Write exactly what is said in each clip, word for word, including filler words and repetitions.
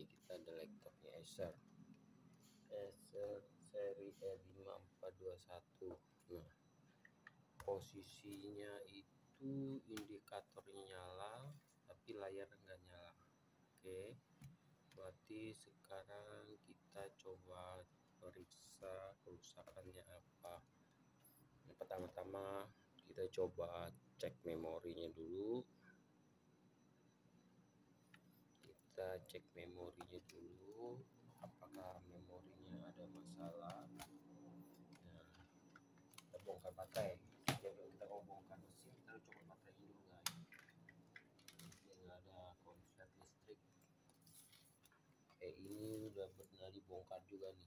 Ini kita ada laptopnya Acer Acer seri E lima empat dua satu. Nah, posisinya itu indikatornya nyala tapi layar enggak nyala. Oke, berarti sekarang kita coba periksa kerusakannya apa. Yang pertama-tama kita coba cek memorinya dulu. Kita cek memorinya dulu, apakah memorinya ada masalah. Nah, kita bongkar baterai. Jadi kita mau bongkar mesin, kita coba baterainya dulu guys. Ini nggak ada konslet listrik. Eh ini udah pernah dibongkar juga nih.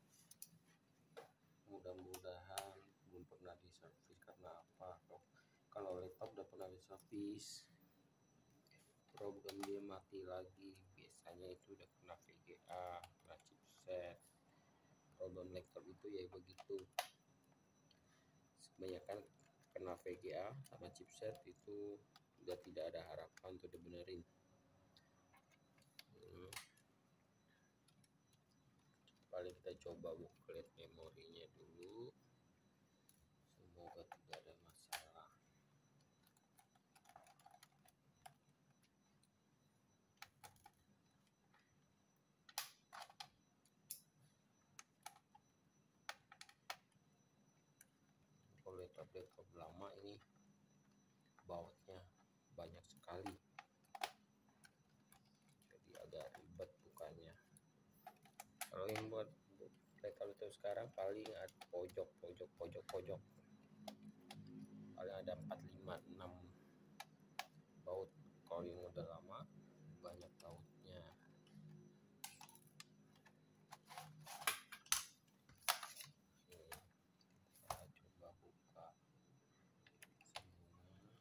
Mudah-mudahan belum pernah diservis. Karena apa? Kalau laptop udah pernah diservis, problem dia mati lagi, biasanya itu udah kena V G A, kena chipset. Problem laptop itu ya begitu, kebanyakan kena V G A sama chipset itu udah tidak ada harapan untuk dibenerin. hmm. Paling kita coba buka memorinya dulu, semoga tidak ada masalah. Kalau laptop-laptop lama ini bautnya banyak sekali, jadi agak ribet bukanya. Kalau yang buat laptop sekarang paling ada pojok pojok pojok pojok paling ada empat lima enam baut. Kalau yang udah lama banyak bautnya. Oke, kita coba buka semua.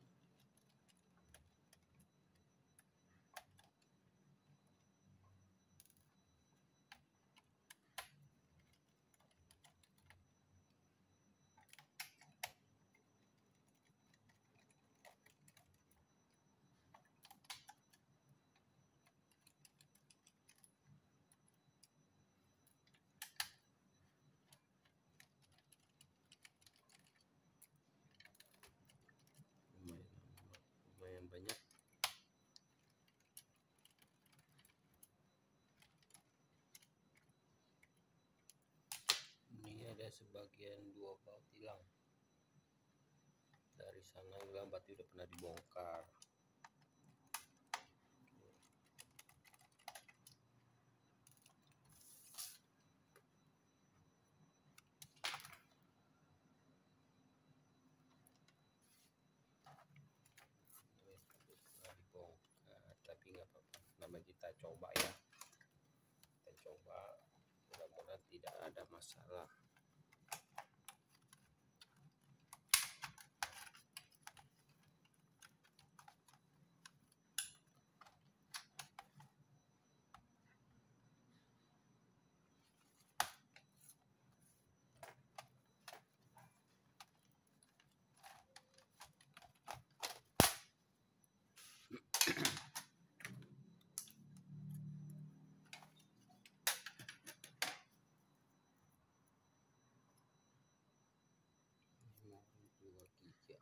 lumayan lumayan banyak. Ini ada sebagian dua baut hilang. Dari sana hilang, berarti udah pernah dibongkar. Pernah dibongkar, tapi nggak apa-apa. Namanya kita coba ya. Kita coba, mudah-mudahan tidak ada masalah. dua giga.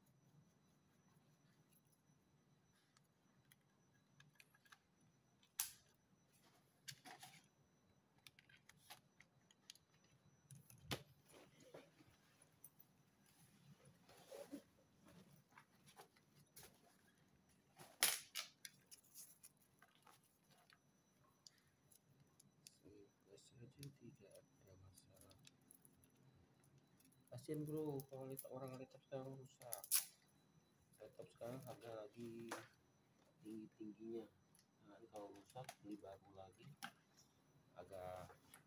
Saja tidak ada masalah. Kasian bro, kalau lihat orang laptop sekarang rusak. Laptop sekarang harga lagi tinggi tingginya. Nah, kalau rusak beli baru lagi agak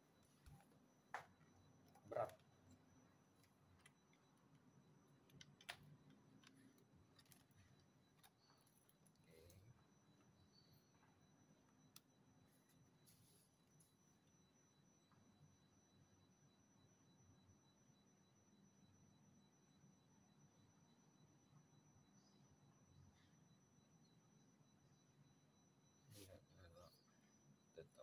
berat. Lihat, kita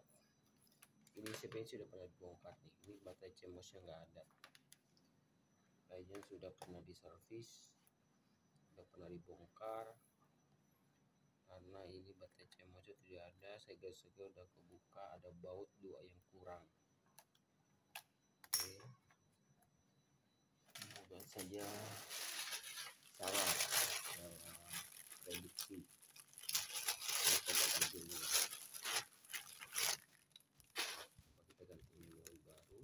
Ini sebenarnya sudah pernah dibongkar nih. Ini baterai C M O S-nya nggak ada. Kayaknya sudah pernah diservis, sudah pernah dibongkar. Karena ini baterai C M O S-nya tidak ada, segel-segel udah kebuka, ada baut dua yang kurang. Oke. Semoga saja salah dalam prediksi. Kita ganti dulu. Kita ganti memori baru.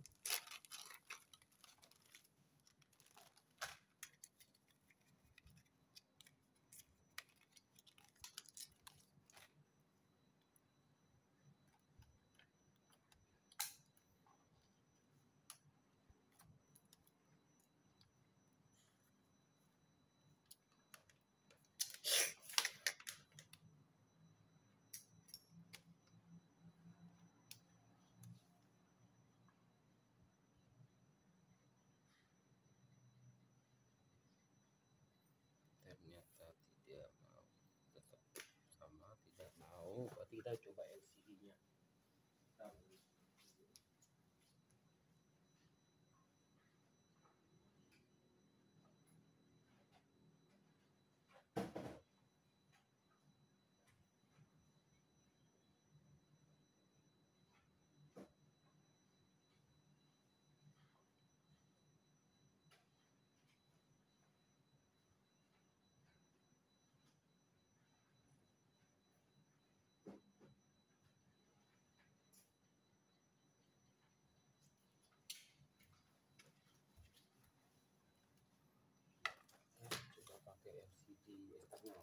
Ternyata tidak mau, tetap sama, tidak mau. Berarti kita coba L C D-nya. Coba pakai L C D eksternal.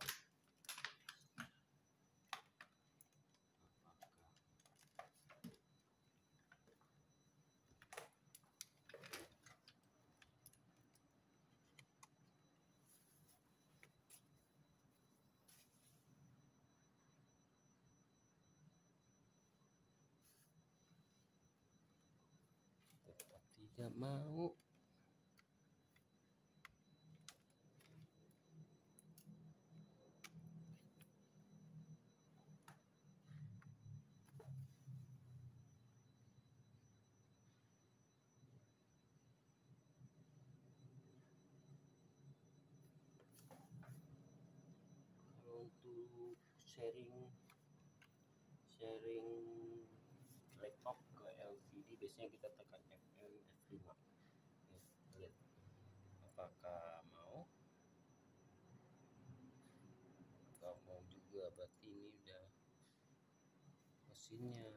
Tetap tidak mau. Kalau untuk sharing sharing laptop ke L C D biasanya kita tekan F M F lima. Ya, lihat apakah mau. Kalau mau juga berarti ini udah mesinnya.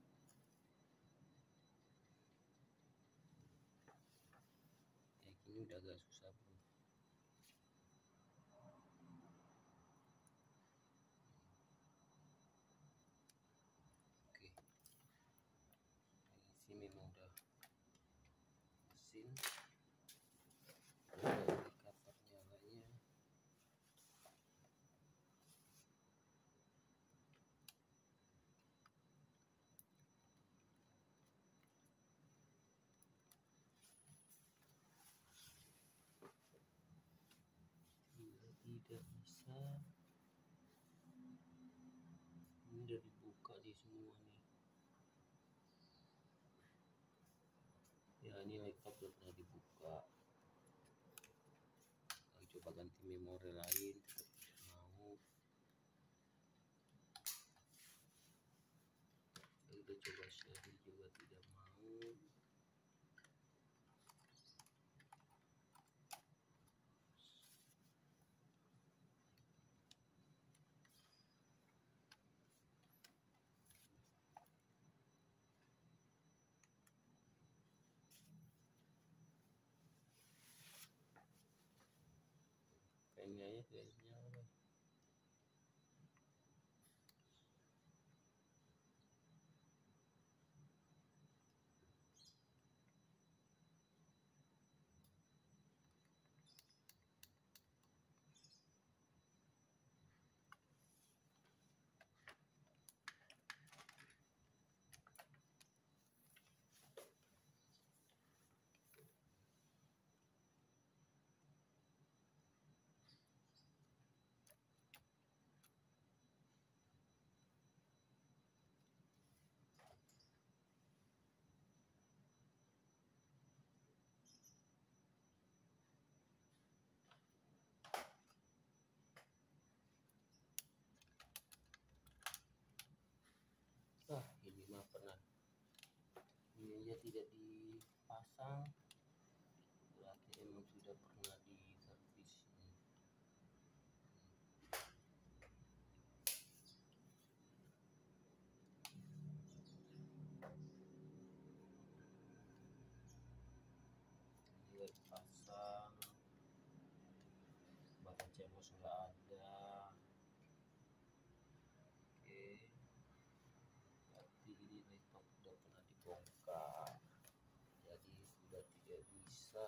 Ya, ini udah agak susah bro. Oke, ini sih memang udah mesin. Udah indikator nyalanya. Tidak bisa. Ini udah dibuka sih semua nih. Ya, ini laptop udah pernah dibuka. Lalu coba ganti memori lain, tetap tidak mau. Kita coba sharing juga tidak mau. Kayaknya ya kayaknya apa? ini aja tidak dipasang, berarti emang sudah pernah diservis. Ini dipasang, bahan cemos nggak ada. Oke, berarti ini laptop sudah pernah dibongkar, jadi sudah tidak bisa.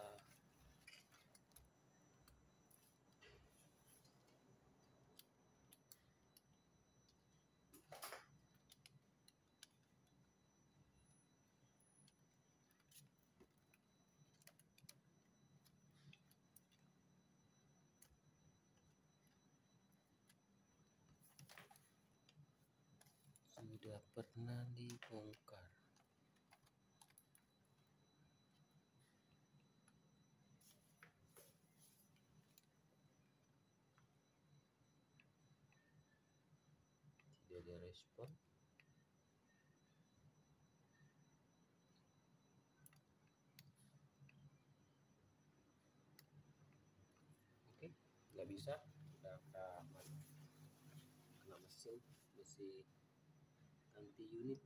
Sudah pernah dibongkar. Tidak ada respon. Oke, nggak bisa. Udah kena kena mesin, mesti ganti unit.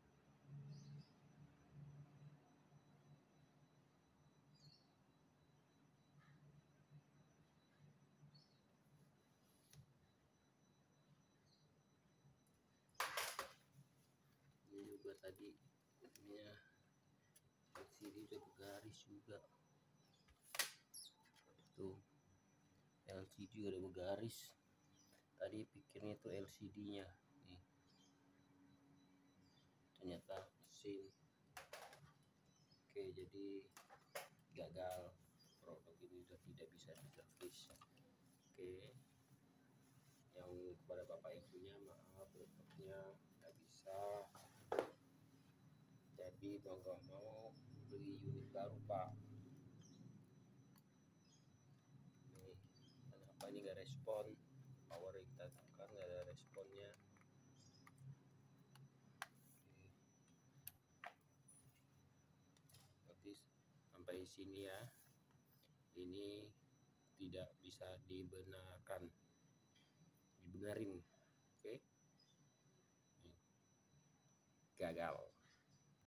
Ini juga tadi ininya L C D udah bergaris juga tuh, L C D udah bergaris. Tadi pikirnya itu L C D nya nih, ternyata mesin. Oke, jadi gagal, produk ini sudah tidak bisa diservis. Oke, yang kepada bapak yang punya, maaf laptopnya nggak bisa, jadi mau nggak mau beli unit baru pak. Nih, kenapa ini nggak respon, power kita tekan nggak ada responnya. Oke, sampai sini ya, ini tidak bisa dibenarkan, dibenerin. Oke, gagal.